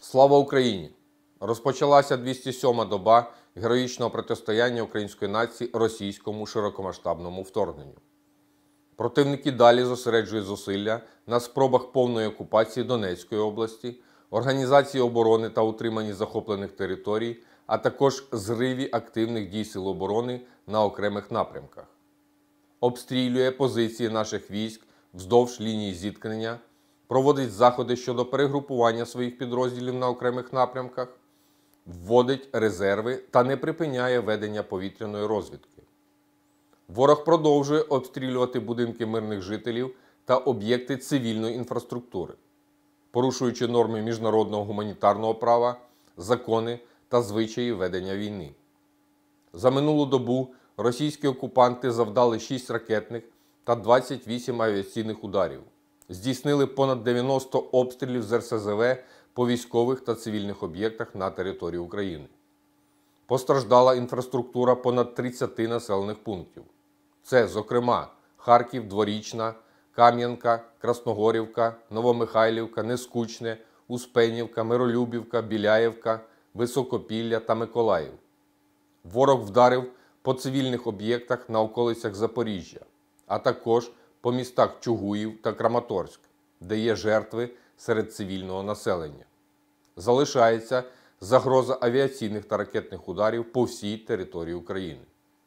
Слава Україні! Розпочалася 207-ма доба героїчного протистояння української нації російському широкомасштабному вторгненню. Противники далі зосереджують зусилля на спробах повної окупації Донецької області, організації оборони та утриманні захоплених територій, а також зриві активних дій Сил оборони на окремих напрямках. Обстрілює позиції наших військ вздовж лінії зіткнення, проводить заходи щодо перегрупування своїх підрозділів на окремих напрямках, вводить резерви та не припиняє ведення повітряної розвідки. Ворог продовжує обстрілювати будинки мирних жителів та об'єкти цивільної інфраструктури, порушуючи норми міжнародного гуманітарного права, закони та звичаї ведення війни. За минулу добу російські окупанти завдали 6 ракетних та 28 авіаційних ударів. Здійснили понад 90 обстрілів з РСЗВ по військових та цивільних об'єктах на території України. Постраждала інфраструктура понад 30 населених пунктів. Це, зокрема, Харків, Дворічна, Кам'янка, Красногорівка, Новомихайлівка, Нескучне, Успенівка, Миролюбівка, Біляєвка, Високопілля та Миколаїв. Ворог вдарив по цивільних об'єктах на околицях Запоріжжя, а також по містах Чугуїв та Краматорськ, де є жертви серед цивільного населення. Залишається загроза авіаційних та ракетних ударів по всій території України.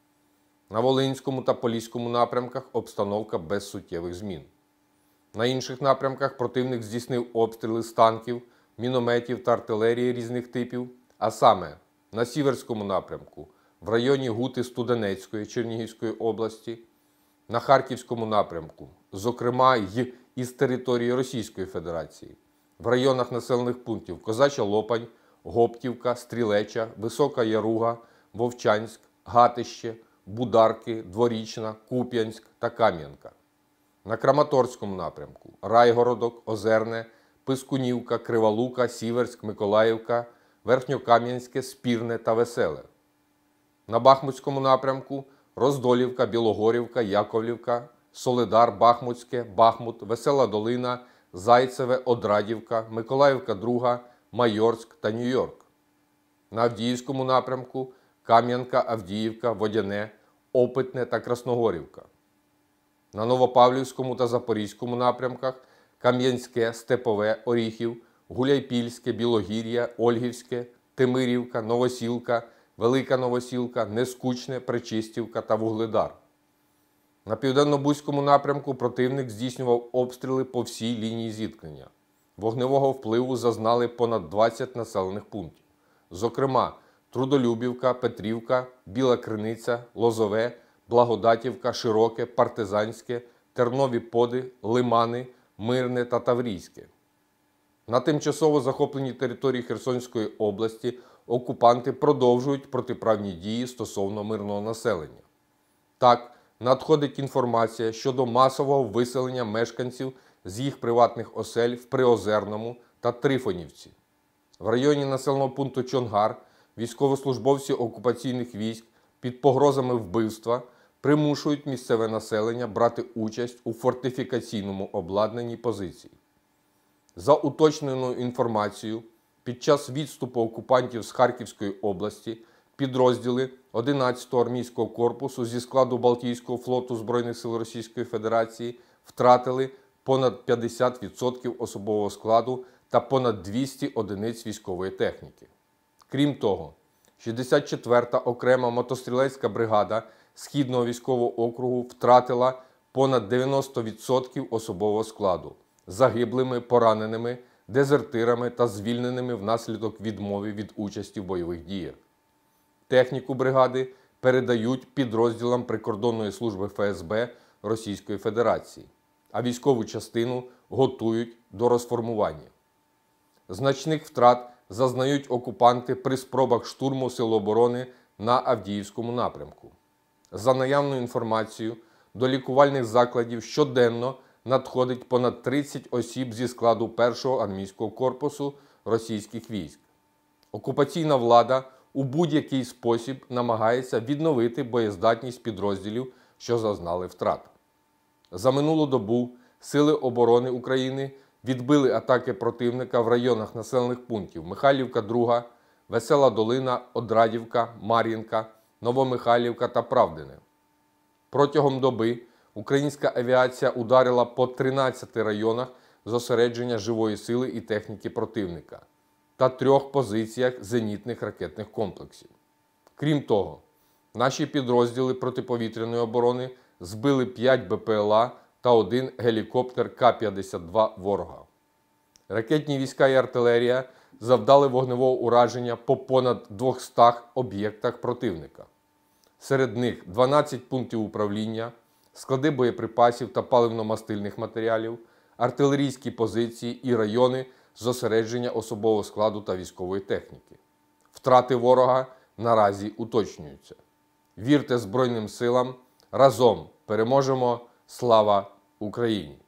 На Волинському та Поліському напрямках обстановка без суттєвих змін. На інших напрямках противник здійснив обстріли з танків, мінометів та артилерії різних типів, а саме на Сіверському напрямку, в районі Гути-Студенецької Чернігівської області, на Харківському напрямку, зокрема й із території Російської Федерації, в районах населених пунктів Козача Лопань, Гоптівка, Стрілеча, Висока Яруга, Вовчанськ, Гатище, Бударки, Дворічна, Куп'янськ та Кам'янка. На Краматорському напрямку Райгородок, Озерне, Пискунівка, Криволука, Сіверськ, Миколаївка, Верхньокам'янське, Спірне та Веселе. На Бахмутському напрямку Роздолівка, Білогорівка, Яковлівка, Солидар, Бахмутське, Бахмут, Весела Долина, Зайцеве, Одрадівка, Миколаївка 2, Майорськ та Нью-Йорк. На Авдіївському напрямку Кам'янка, Авдіївка, Водяне, Опитне та Красногорівка. На Новопавлівському та Запорізькому напрямках Кам'янське, Степове, Оріхів, Гуляйпільське, Білогір'я, Ольгівське, Тимирівка, Новосілка, Велика Новосілка, Нескучне, Пречистівка та Вугледар. На Південно-Бузькому напрямку противник здійснював обстріли по всій лінії зіткнення. Вогневого впливу зазнали понад 20 населених пунктів. Зокрема, Трудолюбівка, Петрівка, Біла Криниця, Лозове, Благодатівка, Широке, Партизанське, Тернові Поди, Лимани, Мирне та Таврійське. На тимчасово захопленій території Херсонської області окупанти продовжують протиправні дії стосовно мирного населення. Так, надходить інформація щодо масового виселення мешканців з їх приватних осель в Приозерному та Трифонівці. В районі населеного пункту Чонгар військовослужбовці окупаційних військ під погрозами вбивства примушують місцеве населення брати участь у фортифікаційному обладнанні позицій. За уточненою інформацією, під час відступу окупантів з Харківської області підрозділи 11-го армійського корпусу зі складу Балтійського флоту Збройних сил Російської Федерації втратили понад 50% особового складу та понад 200 одиниць військової техніки. Крім того, 64-та окрема мотострілецька бригада Східного військового округу втратила понад 90% особового складу загиблими, пораненими, дезертирами та звільненими внаслідок відмови від участі в бойових діях. Техніку бригади передають підрозділам прикордонної служби ФСБ Російської Федерації, а військову частину готують до розформування. Значних втрат зазнають окупанти при спробах штурму Сил оборони на Авдіївському напрямку. За наявною інформацією, до лікувальних закладів щоденно надходить понад 30 осіб зі складу 1-го армійського корпусу російських військ. Окупаційна влада у будь-який спосіб намагається відновити боєздатність підрозділів, що зазнали втрат. За минулу добу Сили оборони України відбили атаки противника в районах населених пунктів Михайлівка, 2, Весела Долина, Одрадівка, Мар'їнка, Новомихайлівка та Правдине. Протягом доби українська авіація ударила по 13 районах зосередження живої сили і техніки противника та 3 позиціях зенітних ракетних комплексів. Крім того, наші підрозділи протиповітряної оборони збили 5 БПЛА та 1 гелікоптер К-52 ворога. Ракетні війська і артилерія завдали вогневого ураження по понад 200 об'єктах противника. Серед них 12 пунктів управління, склади боєприпасів та паливно-мастильних матеріалів, артилерійські позиції і райони зосередження особового складу та військової техніки. Втрати ворога наразі уточнюються. Вірте Збройним силам! Разом переможемо! Слава Україні!